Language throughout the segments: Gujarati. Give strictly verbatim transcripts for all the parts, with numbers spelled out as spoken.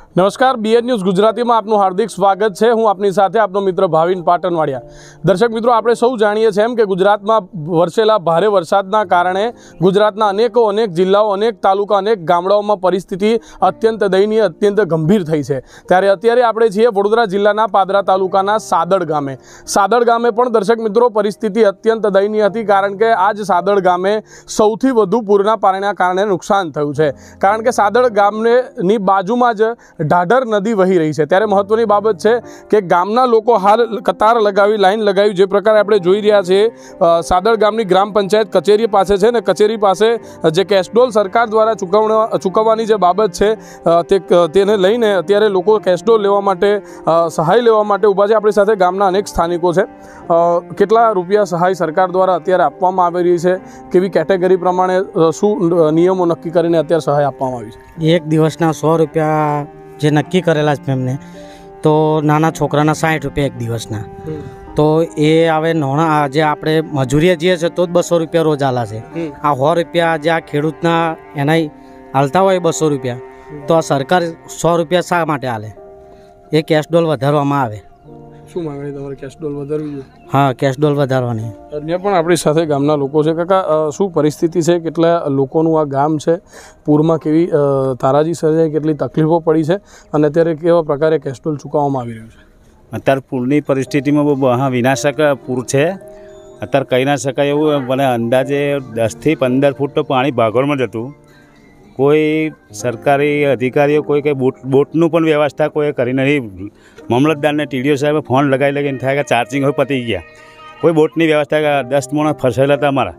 નમસ્કાર, બીએન ન્યૂઝ ગુજરાતીમાં આપનું હાર્દિક સ્વાગત છે। હું આપની સાથે આપનો મિત્ર ભાવિન પાટણવાડિયા। દર્શક મિત્રો, આપણે સૌ જાણીએ છીએ એમ કે ગુજરાતમાં વરસેલા ભારે વરસાદના કારણે ગુજરાતના અનેકો અનેક જિલ્લાઓ, અનેક તાલુકા, અનેક ગામડાઓમાં પરિસ્થિતિ અત્યંત દયનીય, અત્યંત ગંભીર થઈ છે। ત્યારે અત્યારે આપણે છીએ વડોદરા જિલ્લાના પાદરા તાલુકાના સાદડ ગામે। સાદડ ગામે પણ દર્શક મિત્રો પરિસ્થિતિ અત્યંત દયનીય હતી, કારણ કે આ જ સાદડ ગામે સૌથી વધુ પૂરના પાણીના કારણે નુકસાન થયું છે। કારણ કે સાદડ ગામની બાજુમાં જ ઢાઢર નદી વહી રહી છે। ત્યારે મહત્વની બાબત છે કે ગામના લોકો હાલ કતાર લગાવી, લાઈન લગાવી, જે પ્રકારે આપણે જોઈ રહ્યા છીએ સાદડ ગામની ગ્રામ પંચાયત કચેરી પાસે છે ને કચેરી પાસે જે કેશડોલ સરકાર દ્વારા ચૂકવવા ચૂકવવાની જે બાબત છે તે તેને લઈને અત્યારે લોકો કેશડોલ લેવા માટે, સહાય લેવા માટે ઊભા છે। આપણી સાથે ગામના અનેક સ્થાનિકો છે। કેટલા રૂપિયા સહાય સરકાર દ્વારા અત્યારે આપવામાં આવી રહી છે, કેવી કેટેગરી પ્રમાણે શું નિયમો નક્કી કરીને અત્યારે સહાય આપવામાં આવી છે? એક દિવસના સો રૂપિયા જે નક્કી કરેલા છે એમને, તો નાના છોકરાના સાઠ રૂપિયા એક દિવસના, તો એ આવે નોણા જે આપણે મજૂરીએ જઈએ છીએ તો જ બસો રૂપિયા રોજ આલા છે। આ સો રૂપિયા જે આ ખેડૂતના એના હાલતા હોય બસો રૂપિયા, તો આ સરકાર સો રૂપિયા શા માટે હાલે? એ કેશડોલ વધારવામાં આવે। શું માંગણી તમારે? કેશડોલ વધારવી જોઈએ? હા, કેશડોલ વધારવાની। અન્ય પણ આપણી સાથે ગામના લોકો છે। કાકા, શું પરિસ્થિતિ છે? કેટલા લોકોનું આ ગામ છે? પૂરમાં કેવી તારાજી સર્જાઈ, કેટલી તકલીફો પડી છે અને અત્યારે કેવા પ્રકારે કેશડોલ ચૂકવવામાં આવી રહ્યું છે? અત્યારે પૂરની પરિસ્થિતિમાં બહુ હા વિનાશક પૂર છે। અત્યારે કહી ના શકાય એવું। મને અંદાજે દસથી પંદર ફૂટ તો પાણી ભાગોળમાં જ હતું। કોઈ સરકારી અધિકારીઓ કોઈ કંઈ બોટ બોટનું પણ વ્યવસ્થા કોઈ કરી નહીં। મામલતદારને ટીડીઓ સાહેબે ફોન લગાવી લગાવીને થાય કે ચાર્જિંગ હોય પતી ગયા, કોઈ બોટની વ્યવસ્થા। દસ માણસ ફસાયેલા હતા અમારા।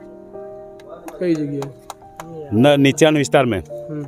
કઈ જગ્યાએ? નીચાણ વિસ્તારમાં।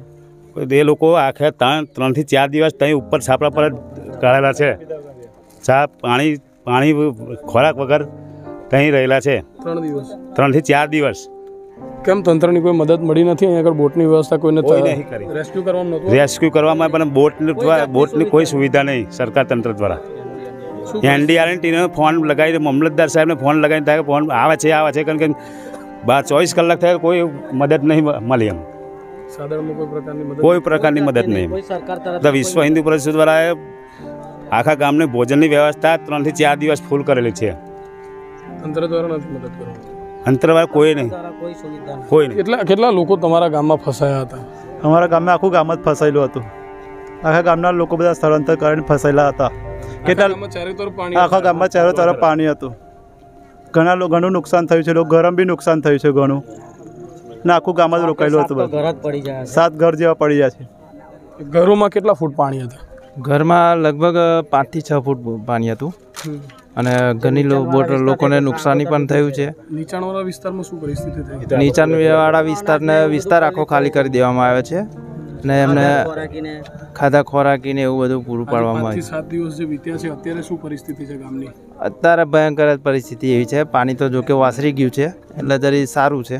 એ લોકો આખે ત્રણ ત્રણથી ચાર દિવસ ત્યાં ઉપર છાપરા પર જ કાઢેલા છે। ચા પાણી પાણી ખોરાક વગર ત્યાં રહેલા છે ત્રણ દિવસ ત્રણથી ચાર દિવસ। કેમ તંત્રની કોઈ મદદ મળી નથી? અહીંયા આગળ બોટની વ્યવસ્થા કોઈને નહીં કરી। રેસ્ક્યુ કરવામાં નહોતું? રેસ્ક્યુ કરવામાં પણ બોટ બોટની કોઈ સુવિધા નહીં સરકાર તંત્ર દ્વારા। એનડીઆરએન ટીને ફોન લગાવીને મામલતદાર સાહેબને ફોન લગાવીને થાય કે ફોન આવે છે આવે છે, કારણ કે બાર ચોવીસ કલાક થાય કોઈ મદદ નહીં મળી એમ। સાદરમાં કોઈ પ્રકારની મદદ કોઈ પ્રકારની મદદ નહીં। વિશ્વ હિન્દુ પરિષદ દ્વારા આખા ગામને ભોજનની વ્યવસ્થા ત્રણથી ચાર દિવસ ફૂલ કરેલી છે। તંત્ર દ્વારા નથી મદદ કરવાની? અંતરવાળા કોઈ નહીં, કોઈ નહીં। કેટલા કેટલા લોકો તમારા ગામમાં ફસાયા હતા? અમારા ગામમાં આખું ગામ જ ફસાયેલું હતું। આખા ગામના લોકો બધા સ્થળાંતર કરીને ફસાયેલા હતા। કેટલા આખા ગામમાં ચારો તરફ પાણી હતું। ઘણા લોકો ઘણું નુકસાન થયું છે। લોકો ગરમ બી નુકસાન થયું છે ઘણું, ને આખું ગામ જ રોકાયેલું હતું। સાત ઘર જેવા પડી જાય છે। ઘરોમાં કેટલા ફૂટ પાણી હતા? ઘરમાં લગભગ પાંચથી છ ફૂટ પાણી હતું અને ઘણી લોકોને નુકસાની પણ થયું છે। નીચાણવાળા વિસ્તારમાં શું પરિસ્થિતિ થઈ? નીચાણવાળા વિસ્તારને વિસ્તાર આખો ખાલી કરી દેવામાં આવે છે અને એમને ખાધા ખોરાકીને એવું બધું પૂરું પાડવામાં આવે છે। સાત દિવસ જે વીત્યા છે, અત્યારે શું પરિસ્થિતિ છે ગામની? અત્યારે ભયંકર પરિસ્થિતિ એવી છે। પાણી તો જોકે વાસરી ગયું છે એટલે જરી સારું છે।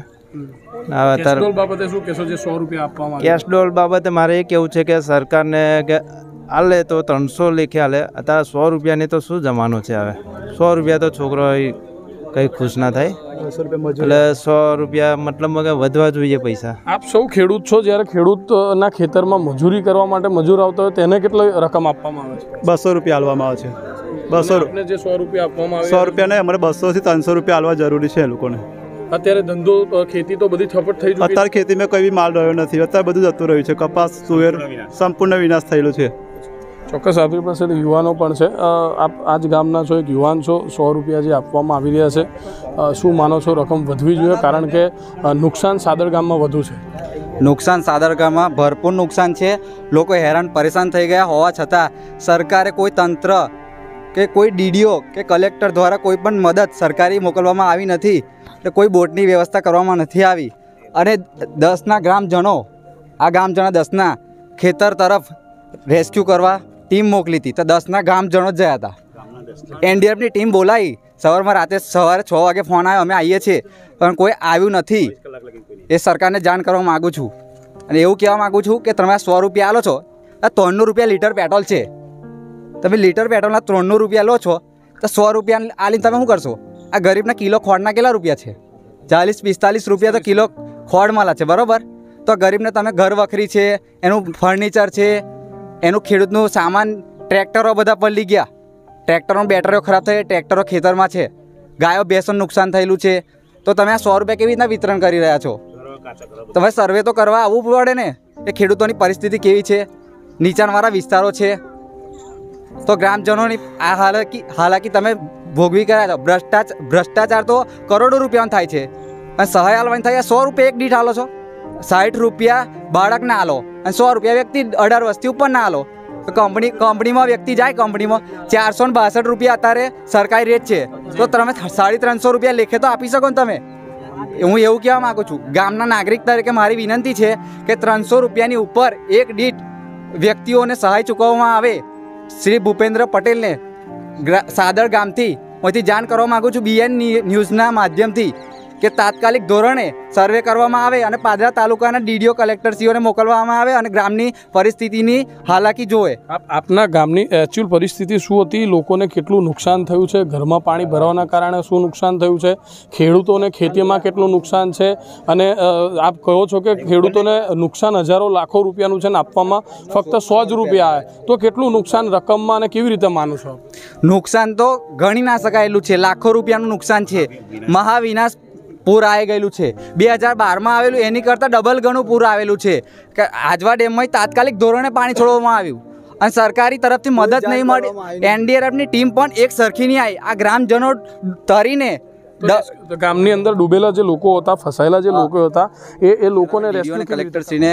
કેશડોલ બાબતે શું કહેશો? જે સો રૂપિયા આપવામાં આવે, કેશડોલ બાબતે મારે એ કહેવું છે કે સરકારને કે હાલે તો ત્રણસો લેખે હાલે। અત્યારે સો રૂપિયાની તો શું જમાનો છે? હવે સો રૂપિયા તો છોકરો કંઈ ખુશ ના થાય, એટલે સો રૂપિયા મતલબ કે વધવા જોઈએ પૈસા। આપ સૌ ખેડૂત છો, જ્યારે ખેડૂતના ખેતરમાં મજૂરી કરવા માટે મજૂર આવતા હોય તેને કેટલી રકમ આપવામાં આવે છે? બસો રૂપિયા હાલવામાં આવે છે। બસો રૂપિયા જે સો રૂપિયા આપવામાં આવે, સો રૂપિયા નહીં, અમારે બસો થી ત્રણસો રૂપિયા હાલવા જરૂરી છે એ લોકોને। અત્યારે ધંધો ખેતી તો બધી થપટ થઈ ગઈ। અત્યારે ખેતીમાં કોઈ બી માલ રહ્યો નથી। અત્યારે બધું જતું રહ્યું છે। કપાસ, તુવેર સંપૂર્ણ વિનાશ થયેલો છે। ચોક્કસ આપણી પાસે યુવાનો પણ છે। આપ આ જ ગામના છો, એક યુવાન છો। સો રૂપિયા જે આપવામાં આવી રહ્યા છે, શું માનો છો રકમ વધવી જોઈએ? કારણ કે નુકસાન સાદર ગામમાં વધુ છે। નુકસાન સાદર ગામમાં ભરપૂર નુકસાન છે। લોકો હેરાન પરેશાન થઈ ગયા હોવા છતાં સરકારે કોઈ તંત્ર કે કોઈ ડીડીઓ કે કલેક્ટર દ્વારા કોઈ પણ મદદ સરકારી મોકલવામાં આવી નથી। એટલે કોઈ બોટની વ્યવસ્થા કરવામાં નથી આવી અને દસના ગ્રામજનો, આ ગામજનો દસના ખેતર તરફ રેસ્ક્યુ કરવા ટીમ મોકલી હતી, તો દસના ગામજનો જ ગયા હતા। એનડીઆરએફની ટીમ બોલાવી, સવારમાં રાતે સવારે છ વાગે ફોન આવ્યો, અમે આવીએ છીએ, પણ કોઈ આવ્યું નથી। એ સરકારને જાણ કરવા માગું છું અને એવું કહેવા માગું છું કે તમે સો રૂપિયા આલો છો, આ ત્રણસો રૂપિયા લીટર પેટ્રોલ છે। તમે લીટર પેટ્રોલના ત્રણસો રૂપિયા લો છો, તો સો રૂપિયા આલીને તમે શું કરશો? આ ગરીબના કિલો ખોળના કેટલા રૂપિયા છે? ચાલીસ પિસ્તાલીસ રૂપિયા તો કિલો ખોળ મળે છે, બરાબર? તો ગરીબને તમે ઘર વખરી છે, એનું ફર્નિચર છે, એનું ખેડૂતનું સામાન ટ્રેક્ટરો બધા પલળી ગયા, ટ્રેક્ટરોની બેટરીઓ ખરાબ થઈ, ટ્રેક્ટરો ખેતરમાં છે, ગાયો ભેંસોનું નુકસાન થયેલું છે. તો તમે આ સો રૂપિયા કેવી રીતના વિતરણ કરી રહ્યા છો? તમે સર્વે તો કરવા આવવું પડે ને કે ખેડૂતોની પરિસ્થિતિ કેવી છે, નીચાણવાળા વિસ્તારો છે. તો ગ્રામજનોની આ હાલાકી હાલાકી તમે ભોગવી કર્યા છો. ભ્રષ્ટાચાર ભ્રષ્ટાચાર તો કરોડો રૂપિયાનો થાય છે અને સહાય હાલવાની થાય સો રૂપિયા એક દીઠ હાલો છો. સાઠ રૂપિયા બાળકને હાલો અને સો રૂપિયા વ્યક્તિ અઢાર વર્ષથી ઉપર ના હાલો. તો કંપની કંપનીમાં વ્યક્તિ જાય કંપનીમાં ચારસો ને બાસઠ રૂપિયા અત્યારે સરકારી રેટ છે, તો તમે સાડી ત્રણસો રૂપિયા લેખે તો આપી શકો ને તમે. હું એવું કહેવા માગું છું, ગામના નાગરિક તરીકે મારી વિનંતી છે કે ત્રણસો રૂપિયાની ઉપર એક દીઠ વ્યક્તિઓને સહાય ચૂકવવામાં આવે. શ્રી ભૂપેન્દ્ર પટેલને સાદર ગામથી અહીંથી જાણ કરવા માગું છું બીએન ન્યૂઝના માધ્યમથી કે તાત્કાલિક ધોરણે સર્વે કરવામાં આવે અને પાદરા તાલુકાના ડીડીઓ કલેક્ટરશ્રીઓને મોકલવામાં આવે અને ગ્રામની પરિસ્થિતિની હાલાકી જોવે. આપ આપના ગામની એકચ્યુઅલ પરિસ્થિતિ શું હતી? લોકોને કેટલું નુકસાન થયું છે? ઘરમાં પાણી ભરવાના કારણે શું નુકસાન થયું છે? ખેડૂતોને ખેતીમાં કેટલું નુકસાન છે? અને આપ કહો છો કે ખેડૂતોને નુકસાન હજારો લાખો રૂપિયાનું છે ને આપવામાં ફક્ત સો જ રૂપિયા આવે, તો કેટલું નુકસાન રકમમાં અને કેવી રીતે માનો છો? નુકસાન તો ગણી ના શકાયેલું છે, લાખો રૂપિયાનું નુકસાન છે. મહાવિનાશ પૂર આવી ગયેલું છે. બે હજાર બારમાં આવેલું એની કરતાં ડબલ ગણું પૂર આવેલું છે કે આજવા ડેમમાં તાત્કાલિક ધોરણે પાણી છોડવામાં આવ્યું અને સરકારી તરફથી મદદ નહીં મળી. એનડીઆરએફની ટીમ પણ એક સરખી નહીં આવી. આ ગ્રામજનો તરીને ગામની અંદર ડૂબેલા જે લોકો હતા, ફસાયેલા જે લોકો હતા, એ એ લોકોને રેસ્ક્યુ કલેક્ટરશ્રીને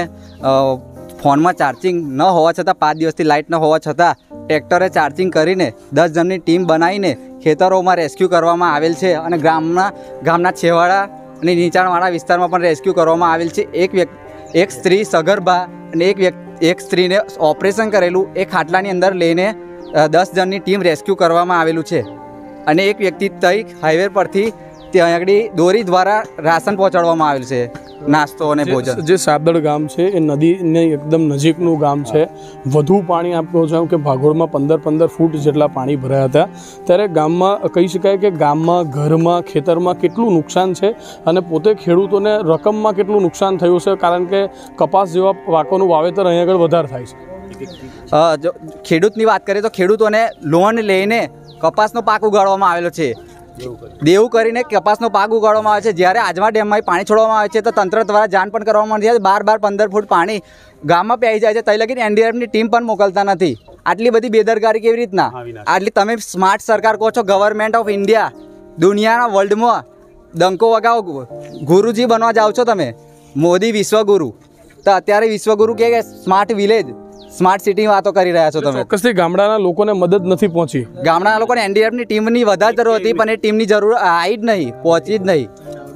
ફોનમાં ચાર્જિંગ ન હોવા છતાં, પાંચ દિવસથી લાઇટ ન હોવા છતાં ટ્રેક્ટરે ચાર્જિંગ કરીને દસ જણની ટીમ બનાવીને ખેતરોમાં રેસ્ક્યુ કરવામાં આવેલ છે અને ગામના ગામના છેવાડા અને નીચાણવાળા વિસ્તારમાં પણ રેસ્ક્યુ કરવામાં આવેલ છે. એક વ્યક્તિ એક સ્ત્રી સગર્ભા અને એક વ્યક્તિ એક સ્ત્રીને ઓપરેશન કરેલું એ ખાટલાની અંદર લઈને દસ જણની ટીમ રેસ્ક્યુ કરવામાં આવેલું છે અને એક વ્યક્તિ તઈ હાઈવે પરથી ત્યાં આગળ દોરી દ્વારા રાશન પહોંચાડવામાં આવેલ છે, નાસ્તો અને ભોજન. જે સાદડ ગામ છે એ નદીને એકદમ નજીકનું ગામ છે. વધુ પાણી આપ કહો છો કે ભાગોળમાં પંદર પંદર ફૂટ જેટલા પાણી ભરાયા હતા, ત્યારે ગામમાં કહી શકાય કે ગામમાં, ઘરમાં, ખેતરમાં કેટલું નુકસાન છે અને પોતે ખેડૂતોને રકમમાં કેટલું નુકસાન થયું છે? કારણ કે કપાસ જેવા પાકોનું વાવેતર અહીં આગળ વધારે થાય છે. જો ખેડૂતની વાત કરીએ તો ખેડૂતોને લોન લઈને કપાસનો પાક ઉગાડવામાં આવેલો છે. દેવું કરીને કપાસનો પાક ઉગાડવામાં આવે છે. જ્યારે આજવા ડેમમાં પાણી છોડવામાં આવે છે તો તંત્ર દ્વારા જાણ પણ કરવામાં આવે છે. બાર બાર પંદર ફૂટ પાણી ગામમાં પહેરી જાય છે, તઈ લગીને એનડીઆરએફની ટીમ પણ મોકલતા નથી. આટલી બધી બેદરકારી કેવી રીતના? આટલી તમે સ્માર્ટ સરકાર કહો છો, ગવર્મેન્ટ ઓફ ઇન્ડિયા, દુનિયાના વર્લ્ડમાં ડંકો વગાવો, ગુરુજી બનવા જાઓ છો તમે, મોદી વિશ્વગુરુ. તો અત્યારે વિશ્વગુરુ કે સ્માર્ટ વિલેજ, સ્માર્ટ સિટી વાતો કરી રહ્યા છો તમે. ચોક્કસથી ગામડાના લોકોને મદદ નથી પહોંચી. ગામડાના લોકોને એનડીઆરએફની ટીમની વધારે જરૂર હતી, પણ એ ટીમની જરૂર આવી જ નહીં, પહોંચી જ નહીં.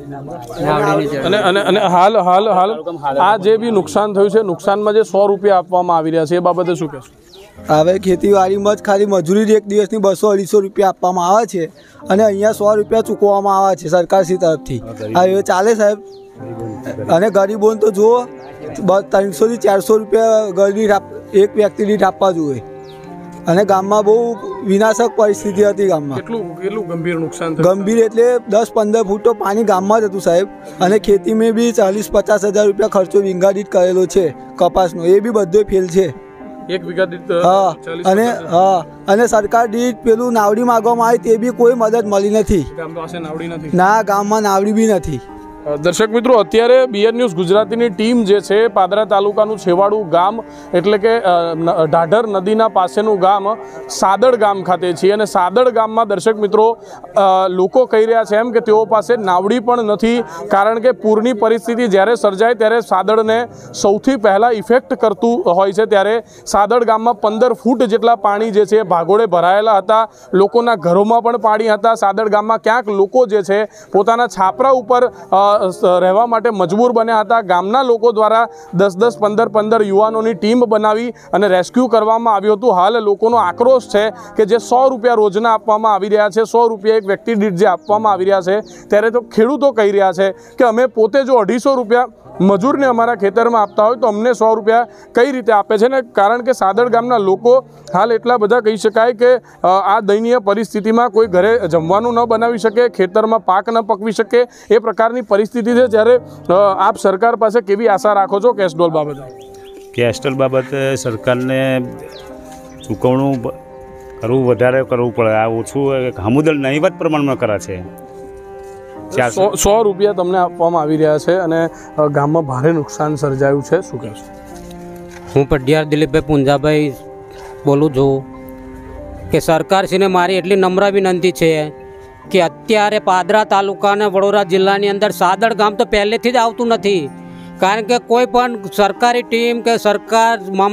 અને અને અને હાલ હાલ હાલ આ જે બી નુકસાન થયું છે, નુકસાનમાં જે સો રૂપિયા આપવામાં આવી રહ્યા છે, એ બાબતે શું કહેશો? હવે ખેતીવાડીમાં જ ખાલી મજૂરી એક દિવસની બસો અઢીસો રૂપિયા આપવામાં આવે છે અને અહીંયા સો રૂપિયા ચૂકવવામાં આવે છે સરકારશ્રી તરફથી. હવે ચાલે સાહેબ? અને ગરીબોને તો જુઓ, ત્રણસોથી ચારસો રૂપિયા ગરીબ એક વ્યક્તિ દીઠ આપવા જોઈએ. અને ગામમાં બહુ વિનાશક પરિસ્થિતિ હતી. ગામમાં કેટલું કેટલું ગંભીર નુકસાન? ગંભીર એટલે દસ પંદર ફૂટ તો પાણી ગામમાં જ હતું સાહેબ. અને ખેતીમાં બી ચાલીસ પચાસ હજાર રૂપિયા ખર્ચો વીંગા દીઠ કરેલો છે કપાસનો, એ બી બધો ફેલ છે. એક વીઘા દીઠ? હા. અને હા અને સરકાર દીઠ પેલું નાવડી માગવામાં આવી, તે બી કોઈ મદદ મળી નથી. ગામ પાસે નાવડી નથી? ના, ગામમાં નાવડી બી નથી. દર્શક મિત્રો, અત્યારે બીએન ન્યૂઝ ગુજરાતીની ટીમ જે છે પાદરા તાલુકાનું છેવાડું ગામ એટલે કે ઢાઢર નદીના પાસેનું ગામ સાદડ ગામ ખાતે છે અને સાદડ ગામમાં દર્શક મિત્રો લોકો કહી રહ્યા છે એમ કે તેઓ પાસે નાવડી પણ નથી. કારણ કે પૂરની પરિસ્થિતિ જ્યારે સર્જાય ત્યારે સાદડને સૌથી પહેલાં ઇફેક્ટ કરતું હોય છે. ત્યારે સાદડ ગામમાં પંદર ફૂટ જેટલા પાણી જે છે ભાગોળે ભરાયેલા હતા. લોકોના ઘરોમાં પણ પાણી હતા. સાદડ ગામમાં ક્યાંક લોકો જે છે પોતાના છાપરા ઉપર રહેવા માટે મજબૂર બન્યા હતા. ગામના લોકો દ્વારા દસ દસ પંદર પંદર યુવાનોની ટીમ બનાવી અને રેસ્ક્યુ કરવામાં આવ્યું હતું. હાલ લોકોનો આક્રોશ છે કે જે સો રૂપિયા રોજના આપવામાં આવી રહ્યા છે, સો રૂપિયા એક વ્યક્તિ દીઠ જે આપવામાં આવી રહ્યા છે, ત્યારે તો ખેડૂતો કહી રહ્યા છે કે અમે પોતે જો અઢીસો રૂપિયા મજૂરને અમારા ખેતરમાં આપતા હોય તો અમને સો રૂપિયા કઈ રીતે આપે છે ને? કારણ કે સાદડ ગામના લોકો હાલ એટલા બધા કહી શકાય કે આ દયનીય પરિસ્થિતિમાં કોઈ ઘરે જમવાનું ન બનાવી શકે, ખેતરમાં પાક ન પકવી શકે, એ પ્રકારની પરિસ્થિતિ છે. જ્યારે આપ સરકાર પાસે કેવી આશા રાખો છો કેશડોલ બાબતે? કેસ્ટલ બાબતે સરકારને ચૂકવણું કરવું વધારે કરવું પડે. આ ઓછું હમુદલ નહીવત પ્રમાણમાં કરે છે. સો સો રૂપિયા તમને આપવામાં આવી રહ્યા છે અને ગામમાં ભારે નુકસાન સર્જાયું છે, શું કહેશો? હું પઢિયાર દિલીપભાઈ પુંજાભાઈ બોલું છું કે સરકારશ્રીને મારી એટલી નમ્ર વિનંતી છે કે અત્યારે પાદરા તાલુકા અને વડોદરા જિલ્લાની અંદર સાદડ ગામ તો પહેલેથી જ આવતું નથી, કારણ કે કોઈ પણ સરકારી ટીમ કે સરકાર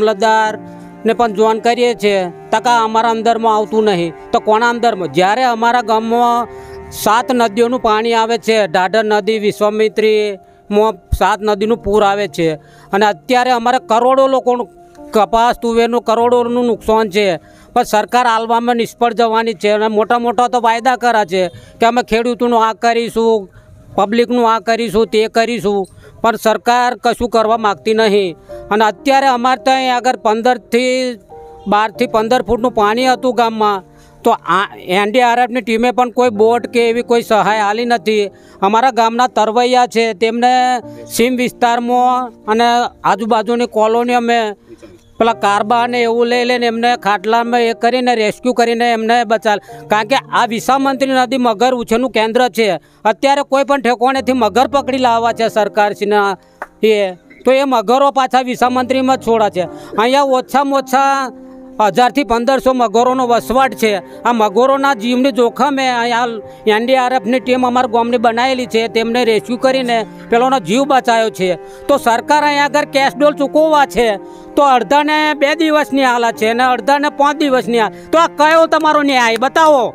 મામલતદારને પણ જોઈન કરીએ છીએ તકા અમારા અંદરમાં આવતું નહીં. તો કોના અંદરમાં? જ્યારે અમારા ગામમાં સાત નદીઓનું પાણી આવે છે, ઢાઢર નદી, વિશ્વામિત્રીમાં સાત નદીનું પૂર આવે છે અને અત્યારે અમારે કરોડો લોકોનું કપાસ તુવેરનું કરોડોનું નુકસાન છે, પણ સરકાર આલવામાં નિષ્ફળ જવાની છે અને મોટા મોટા તો વાયદા કર્યા છે કે અમે ખેડૂતોનું આ કરીશું, પબ્લિકનું આ કરીશું, તે કરીશું, પણ સરકાર કશું કરવા માગતી નહીં. અને અત્યારે અમારે ત્યાં આગળ પંદરથી બારથી પંદર ફૂટનું પાણી હતું ગામમાં, તો આ એનડીઆરએફની ટીમે પણ કોઈ બોટ કે એવી કોઈ સહાય આલી નથી. અમારા ગામના તરવૈયા છે તેમને સીમ વિસ્તારમાં અને આજુબાજુની કોલોની અમે પેલા કારબા ને એવું લઈ લઈને એમને ખાટલામાં એ કરીને રેસ્ક્યુ કરીને એમને બચાવ, કારણ કે આ વિસામંત્રી નદી મગર ઉછેરનું કેન્દ્ર છે. અત્યારે કોઈ પણ ઠેકોણેથી મગર પકડી લાવવા છે સરકારશ્રીના એ, તો એ મગરો પાછા વિસામંત્રીમાં જ છોડા છે. અહીંયા ઓછામાં ઓછા હજારથી પંદરસો મગરોનો વસવાટ છે. આ મગરોના જીવની જોખમે અહીંયા એનડીઆરએફની ટીમ અમારા ગામની બનાવેલી છે, તેમને રેસ્ક્યુ કરીને પેલોનો જીવ બચાવ્યો છે. તો સરકાર અહીંયા આગળ કેશ ડોલ ચૂકવવા છે તો અડધાને બે દિવસની હાલત છે અને અડધાને પાંચ દિવસની હાલ, તો આ કયો તમારો ન્યાય બતાવો?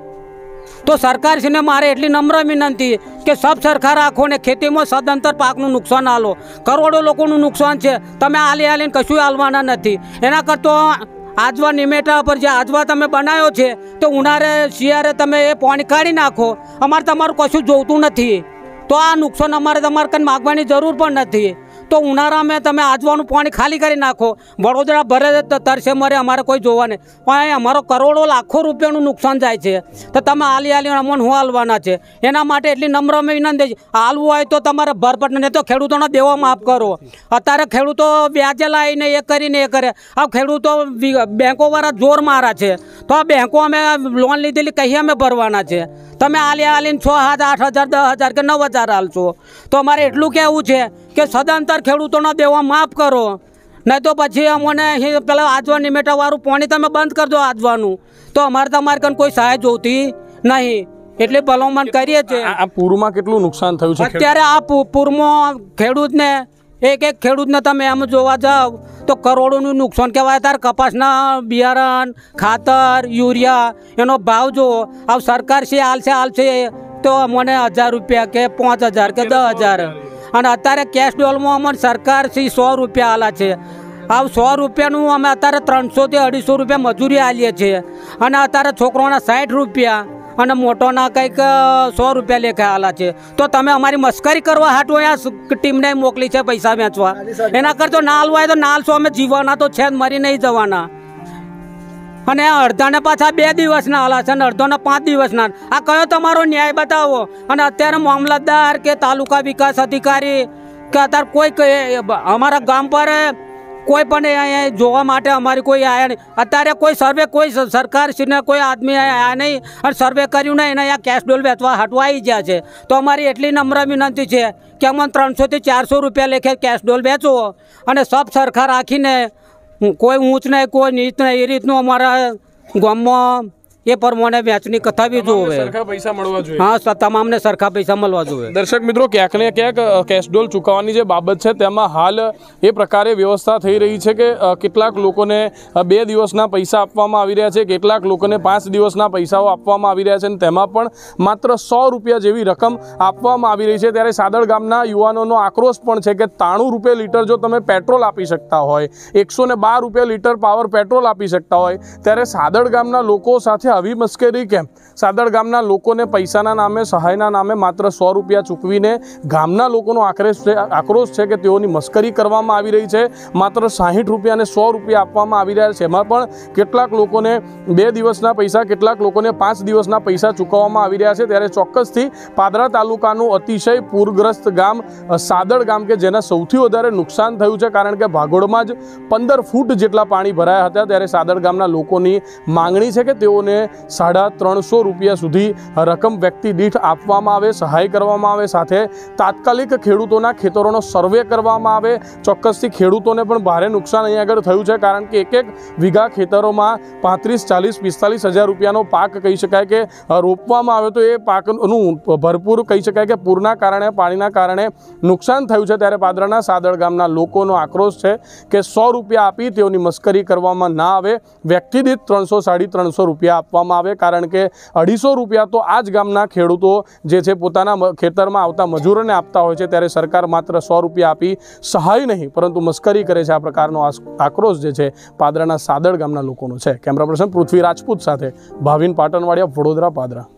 તો સરકારશ્રીને મારે એટલી નમ્ર વિનંતી કે સબ સરકાર આખો ને ખેતીમાં સદંતર પાકનું નુકસાન આલો. કરોડો લોકોનું નુકસાન છે, તમે આલી આલીને કશું આલવાના નથી. એના કરતાં આજવા નિમેટા પર જે આજવા તમે બનાવ્યો છે તો ઉનાળે શિયાળે તમે એ પાણી કાઢી નાખો. અમારે તમારું કશું જોઈતું નથી, તો આ નુકસાન અમારે તમારે કંઈ માગવાની જરૂર પણ નથી. તો ઉનાળામાં તમે આજવાનું પાણી ખાલી કરી નાખો, વડોદરા ભરે તરસે મરે, અમારે કોઈ જોવા નહીં. પણ અમારો કરોડો લાખો રૂપિયાનું નુકસાન જાય છે, તો તમે આલી આલી અમને હું હાલવાના છે? એના માટે એટલી નમ્ર વિનંતી છે, હાલવું હોય તો તમારે ભરપટ, નહીં તો ખેડૂતોનો દેવો માફ કરો. અત્યારે ખેડૂતો વ્યાજે લાવીને એ કરીને એ કરે. આ ખેડૂતો બેંકોવાળા જોર મારા છે, તો આ બેંકો અમે લોન લીધેલી કહીએ અમે ભરવાના છે? તમે આલી આલીને છ હાથ આઠ હજાર દસ હજાર કે નવ હજાર હાલશો. તો અમારે એટલું કહેવું છે કે સદંતર ખેડૂતોનો દેવા માફ કરો, નહીં તો પછી અમને પેલા આજવા નિમેટાવાળું પાણી તમે બંધ કરી દો આજવાનું, તો અમારે તમારે કંઈ કોઈ સહાય જોતી નહીં. એટલે ભલામણ કરીએ છીએ. આ પૂરમાં કેટલું નુકસાન થયું છે અત્યારે? આ પૂરમાં ખેડૂતને એક એક ખેડૂતને તમે એમ જોવા જાઓ તો કરોડોનું નુકસાન કહેવાય. ત્યારે કપાસના બિયારણ, ખાતર, યુરિયા એનો ભાવ જુઓ. હવે સરકાર છે હાલશે હાલશે તો મને હજાર રૂપિયા કે પાંચ હજાર કે દસ હજાર, અને અત્યારે કેશ ડોલમાં અમને સરકારથી સો રૂપિયા આલા છે. હવે સો રૂપિયાનું અમે અત્યારે ત્રણસોથી અઢીસો રૂપિયા મજૂરી આલીએ છીએ, અને અત્યારે છોકરોના સાઠ રૂપિયા અને મોટોના કંઈક સો રૂપિયા લેખા આલા છે. તો તમે અમારી મસ્કરી કરવા હાટો અહીંયા ટીમને મોકલી છે પૈસા વેચવા? એના કરતો નાલ હોય તો નાલ સો અમે જીવવાના તો છે, મરી નહીં જવાના. અને અડધાને પાછા બે દિવસના આલા છે અને અડધોના પાંચ દિવસના. આ કયો તમારો ન્યાય બતાવો? અને અત્યારે મામલતદાર કે તાલુકા વિકાસ અધિકારી કે અત્યારે કોઈ અમારા ગામ પર કોઈ પણ અહીંયા જોવા માટે અમારી કોઈ આવ્યા નહીં. અત્યારે કોઈ સર્વે કોઈ સરકારશ્રીને કોઈ આદમી આવ્યા નહીં અને સર્વે કર્યું નહીં, એને અહીંયા કેશ ડોલ વેચવા હાટવા આવી ગયા છે. તો અમારી એટલી નમ્ર વિનંતી છે કે અમને ત્રણસોથી ચારસો રૂપિયા લેખે કેશ ડોલ વેચો, અને સબ સરકાર રાખીને કોઈ ઊંચ નહીં કોઈ નીચ નહીં, એ રીતનું અમારા ગામમાં એ પ્રમાણે વેચની થવી જોઈએ. સરખા પૈસા મળવા જોઈએ. હા, તમામને સરખા પૈસા મળવા જોઈએ. દર્શક મિત્રો, ક્યાંક ને ક્યાંક કેશડોલ ચૂકવવાની જે બાબત છે તેમાં હાલ એ પ્રકારે વ્યવસ્થા થઈ રહી છે કે કેટલાક લોકોને બે દિવસના પૈસા આપવામાં આવી રહ્યા છે, કેટલાક લોકોને પાંચ દિવસના પૈસાઓ આપવામાં આવી રહ્યા છે, અને તેમાં પણ માત્ર સો રૂપિયા જેવી રકમ આપવામાં આવી રહી છે. ત્યારે સાદડ ગામના યુવાનોનો આક્રોશ પણ છે કે ત્રાણું રૂપિયા લીટર જો તમે પેટ્રોલ આપી શકતા હોય, એકસો ને બાર રૂપિયા લીટર પાવર પેટ્રોલ આપી શકતા હોય, ત્યારે સાદડ ગામના લોકો સાથે આવી મશ્કરી કેમ? સાદડ ગામના લોકોને પૈસાના નામે, સહાયના નામે માત્ર સો રૂપિયા ચૂકવીને ગામના લોકોનો આક્રોશ છે આક્રોશ છે કે તેઓની મશ્કરી કરવામાં આવી રહી છે. માત્ર સાહીઠ રૂપિયા અને સો રૂપિયા આપવામાં આવી રહ્યા છે. એમાં પણ કેટલાક લોકોને બે દિવસના પૈસા, કેટલાક લોકોને પાંચ દિવસના પૈસા ચૂકવવામાં આવી રહ્યા છે. ત્યારે ચોક્કસથી પાદરા તાલુકાનું અતિશય પૂરગ્રસ્ત ગામ સાદડ ગામ કે જેના સૌથી વધારે નુકસાન થયું છે, કારણ કે ભાગોળમાં જ પંદર ફૂટ જેટલા પાણી ભરાયા હતા. ત્યારે સાદડ ગામના લોકોની માંગણી છે કે તેઓને સાડા ત્રણસો રૂપિયા સુધી રકમ વ્યક્તિ દીઠ આપવામાં આવે, સહાય કરવામાં આવે, સાથે તાત્કાલિક ખેડૂતોના ખેતરોનો સર્વે કરવામાં આવે. ચોક્કસથી ખેડૂતોને પણ ભારે નુકસાન અહીં આગળ થયું છે, કારણ કે એક એક વીઘા ખેતરોમાં પાંત્રીસ ચાલીસ પિસ્તાલીસ હજાર રૂપિયાનો પાક કહી શકાય કે રોપવામાં આવે તો એ પાકનું ભરપૂર કહી શકાય કે પૂરના કારણે, પાણીના કારણે નુકસાન થયું છે. ત્યારે પાદરાના સાદડ ગામના લોકોનો આક્રોશ છે કે સો રૂપિયા આપી તેઓની મશ્કરી કરવામાં ના આવે, વ્યક્તિ દીઠ ત્રણસો સાડી ત્રણસો રૂપિયા આપવામાં આવે, કારણ કે અઢીસો રૂપિયા તો આ જ ગામના ખેડૂતો જે છે પોતાના ખેતરમાં આવતા મજૂરોને આપતા હોય છે. ત્યારે સરકાર માત્ર સો રૂપિયા આપી સહાય નહીં પરંતુ મશ્કરી કરે છે. આ પ્રકારનો આક્રોશ જે છે પાદરાના સાદડ ગામના લોકોનો છે. કેમેરા પર્સન પૃથ્વી રાજપૂત સાથે ભાવિન પાટણવાડિયા, વડોદરા, પાદરા.